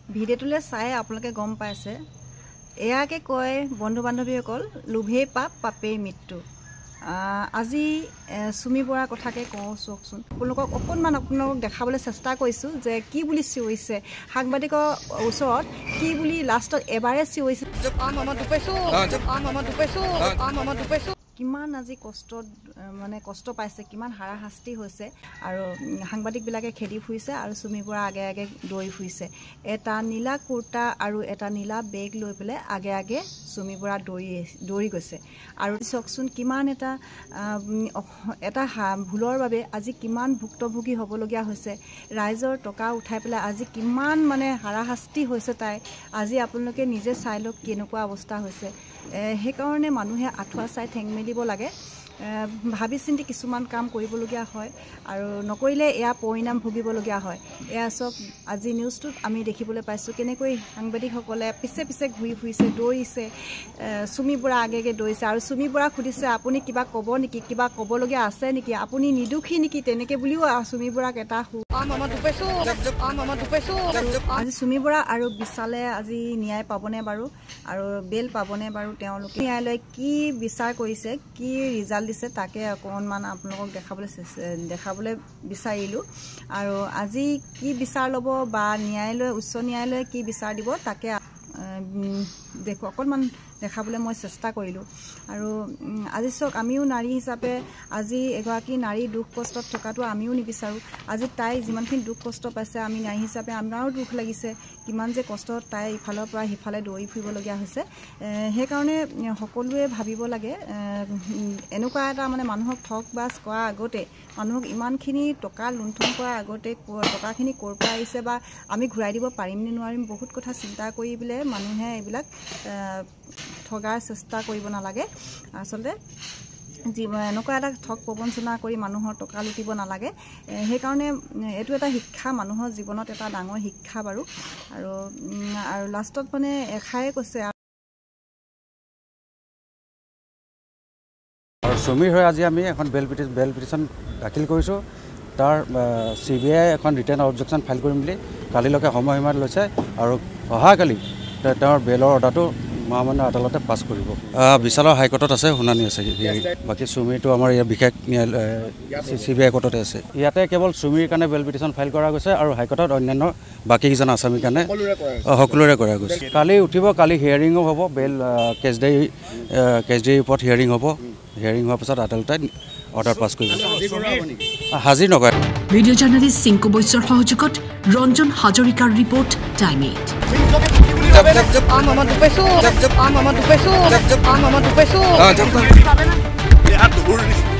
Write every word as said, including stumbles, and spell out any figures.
ভিডিঅ'টোলৈ চাই আপোনালোকে গম পাইছে এয়াকে কয় বন্ধু বান্ধৱীসকল লোভেই পাপ পাপেই মৃত্যু আজি সুমি বৰাৰ কথাকে কওঁ চকচোন আপোনালোকক অকণমান আপোনালোকক দেখাবলৈ চেষ্টা কৰিছোঁ যে কি বুলি চিঞৰিছে সাংবাদিকৰ ওচৰত কি বুলি লাষ্টত এবাৰে চিঞৰিছে কিমান আজি কষ্ট মানে কষ্ট পাইছে কিমান হাৰাশাস্তি হৈছে আৰু সাংবাদিকবিলাকে খেদি ফুৰিছে আৰু সুমি বৰা আগে আগে দৌৰি ফুৰিছে এটা নীলা কুৰ্তা আৰু এটা নীলা বেগ লৈ পেলাই আগে আগে সুমি বৰা দৌৰি দৌৰি গৈছে আৰু চাওকচোন কিমান এটা এটা ভুলৰ বাবে আজি কিমান ভুক্তভোগী হ'বলগীয়া হৈছে ৰাইজৰ টকা উঠাই পেলাই আজি কিমান মানে হাৰাশাস্তি হৈছে তাই আজি আপোনালোকে নিজে চাই লওক কেনেকুৱা অৱস্থা হৈছে সেইকাৰণে মানুহে আঁঠুৱা চাই ঠেং মেলিব লাগে ভাবি চিন্তি কিছুমান কাম কৰিবলগীয়া হয় আৰু নকৰিলে এয়া পৰিণাম ভুগিবলগীয়া হয় এয়া চব আজি নিউজটোত আমি দেখিবলৈ পাইছোঁ কেনেকৈ সাংবাদিকসকলে পিছে পিছে ঘূৰি ফুৰিছে দৌৰিছে সুমি বৰা আগে আগে দৌৰিছে আৰু সুমি বৰাক সুধিছে আপুনি কিবা ক'ব নেকি কিবা ক'বলগীয়া আছে নেকি আপুনি নিদুখী নেকি তেনেকৈ বুলিও সুমি বৰাক এটা আজি সুমি বৰা আৰু বিশালে আজি ন্যায় পাবনে বাৰু আৰু বেল পাবনে বাৰু তেওঁলোকে ন্যায়ালয়ে কি বিচাৰ কৰিছে কি ৰিজাল্ট দিছে তাকে অকণমান আপোনালোকক দেখাবলৈ দেখাবলৈ বিচাৰিলোঁ আৰু আজি কি বিচাৰ ল'ব বা ন্যায়ালয় উচ্চ ন্যায়ালয়ে কি বিচাৰ দিব তাকে দেখো অকণমান দেখাবলৈ মই চেষ্টা কৰিলোঁ আৰু আজি চাওক আমিও নাৰী হিচাপে আজি এগৰাকী নাৰী দুখ কষ্টত থকাটো আমিও নিবিচাৰোঁ আজি তাই যিমানখিনি দুখ কষ্ট পাইছে আমি নাৰী হিচাপে আমাৰো দুখ লাগিছে কিমান যে কষ্টত তাই ইফালৰ পৰা সিফালে দৌৰি ফুৰিবলগীয়া হৈছে সেইকাৰণে সকলোৱে ভাবিব লাগে এনেকুৱা এটা মানে মানুহক ঠগ বাজ কৰাৰ আগতে মানুহক ইমানখিনি টকা লুণ্ঠন কৰাৰ আগতে টকাখিনি ক'ৰ পৰা আহিছে বা আমি ঘূৰাই দিব পাৰিম নে নোৱাৰিম বহুত কথা চিন্তা কৰি পেলাই মানুহে এইবিলাক ঠগাৰ চেষ্টা কৰিব নালাগে আচলতে এনেকুৱা এটা ঠগ প্ৰবঞ্চনা কৰি মানুহৰ টকা লুটিব নালাগে সেইকাৰণে এইটো এটা শিক্ষা মানুহৰ জীৱনত এটা ডাঙৰ শিক্ষা বাৰু আৰু আৰু লাষ্টত মানে এষাৰে কৈছে আৰু সুমিৰ হৈ আজি আমি এখন বেল পিটিশ্যন বেল পিটিশ্যন দাখিল কৰিছোঁ তাৰ চি বি আই এখন ৰিটাৰ্ণ অবজেকশ্যন ফাইল কৰিম বুলি কালিলৈকে সময়সীমা লৈছে আৰু অহাকালি তেওঁৰ বেলৰ অৰ্ডাৰটো মহামান্য আদালতে পাছ কৰিব বিশালৰ হাইকোৰ্টত আছে শুনানি আছে বাকী সুমিৰটো আমাৰ ইয়াৰ বিশেষ ন্যায়ালয় চি বি আই কোৰ্টতে আছে ইয়াতে কেৱল সুমিৰ কাৰণে বেল পিটিশ্যন ফাইল কৰা গৈছে আৰু হাইকোৰ্টত অন্যান্য বাকীকেইজন আসামীৰ কাৰণে সকলোৰে কৰা গৈছে কালি উঠিব কালি হিয়াৰিঙো হ'ব বেল কেছডাৰী কেছডাৰীৰ ওপৰত হিয়াৰিং হ'ব হিয়াৰিং হোৱাৰ পিছত আদালতে অৰ্ডাৰ পাছ কৰিব হাজিৰ নকৰে ভিডিঅ' জাৰ্নেলিষ্ট চিংকু বৈশ্যৰ সহযোগত ৰঞ্জন হাজৰিকাৰ ৰিপৰ্ট টাইম এইট जब जब जब आम आम दुपेसो जब जब आम आम दुपेसो जब जब आम आम दुपेसो हां जब तक यार